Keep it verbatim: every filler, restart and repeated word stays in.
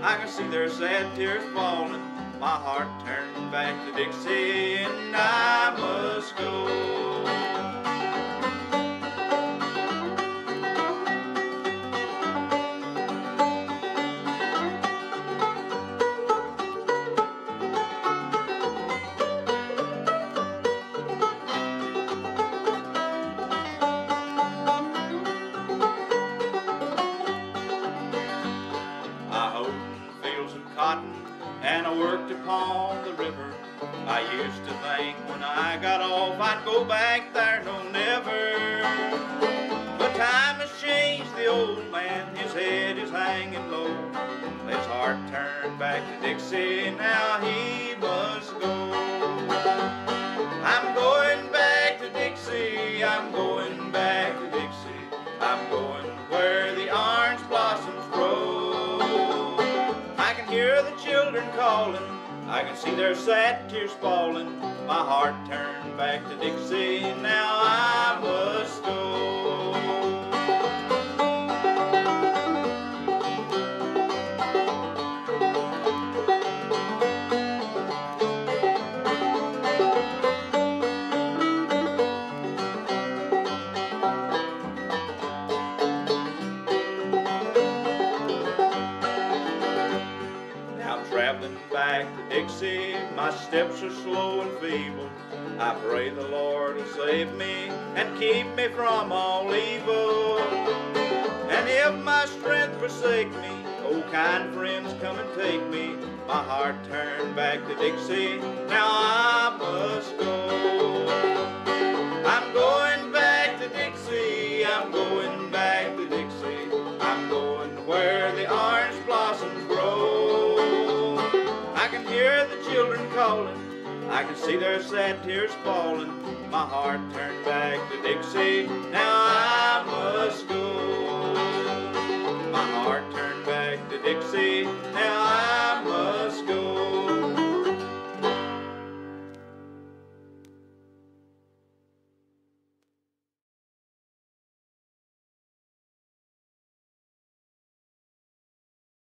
I can see their sad tears falling. My heart turned back to Dixie, and I must go. I hoed in fields of cotton, and I worked upon the river. I used to think when I got off I'd go back there, no never. But time has changed the old man, his head is hanging low. His heart turned back to Dixie, now he must go. I'm going back to Dixie, I'm going back to Dixie. I'm going where the orange blossoms grow. I can hear the children calling, I can see their sad tears falling. My heart turned back to Dixie, now I must go. Traveling back to Dixie, my steps are slow and feeble. I pray the Lord will save me and keep me from all evil. And if my strength forsake me, oh kind friends, come and take me. My heart turned back to Dixie, now I must go. I'm going back to Dixie, I'm going back to Dixie. I'm going where the orange blossoms grow. I can hear the children calling, I can see their sad tears falling. My heart turned back to Dixie, now I must go. My heart turned back to Dixie, now